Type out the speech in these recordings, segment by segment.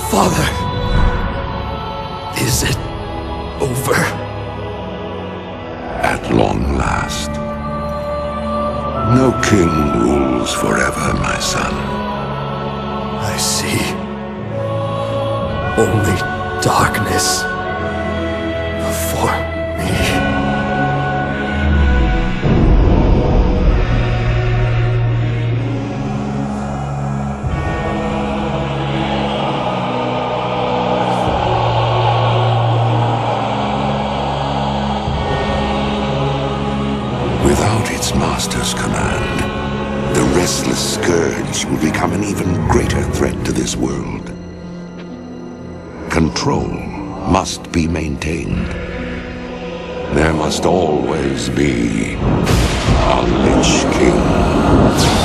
Father, is it over? At long last. No king rules forever, my son. I see. Only darkness before me. Without its master's command, the restless scourge will become an even greater threat to this world. Control must be maintained. There must always be a Lich King.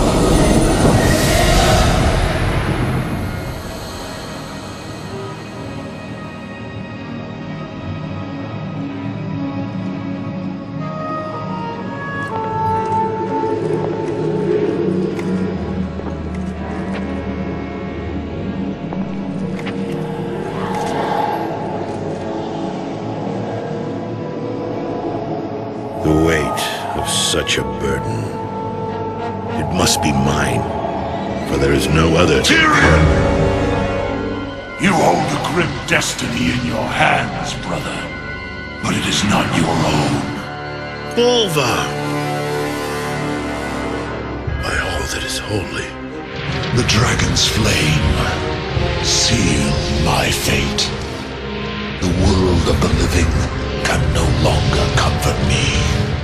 The weight of such a burden. It must be mine, for there is no other. Tyrion! You hold a grim destiny in your hands, brother. But it is not your own. Bolvar! By all that is holy. The dragon's flame. Seal my fate. The world of the living can no longer comfort me.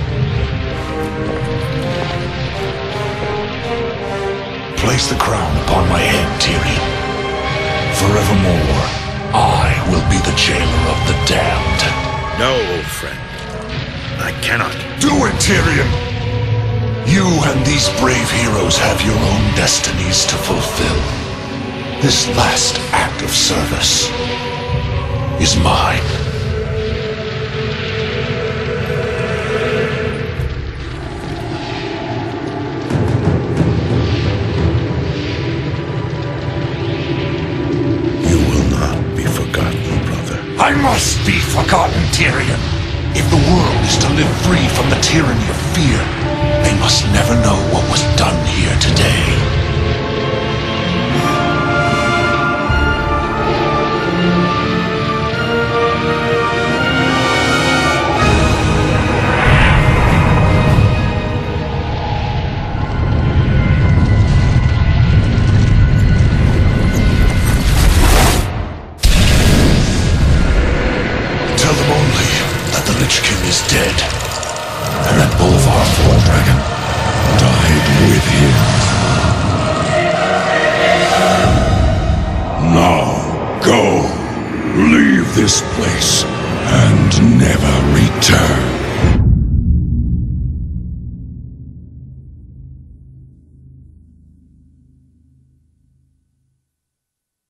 Place the crown upon my head, Tyrion. Forevermore, I will be the jailer of the damned. No, old friend. I cannot. Do it, Tyrion! You and these brave heroes have your own destinies to fulfill. This last act of service is mine. I must be forgotten, Tyrion. If the world is to live free from the tyranny of fear, they must never know what was done here today. Tell them only that the Lich King is dead, and that Bolvar Fordragon died with him. Now, go. Leave this place and never return.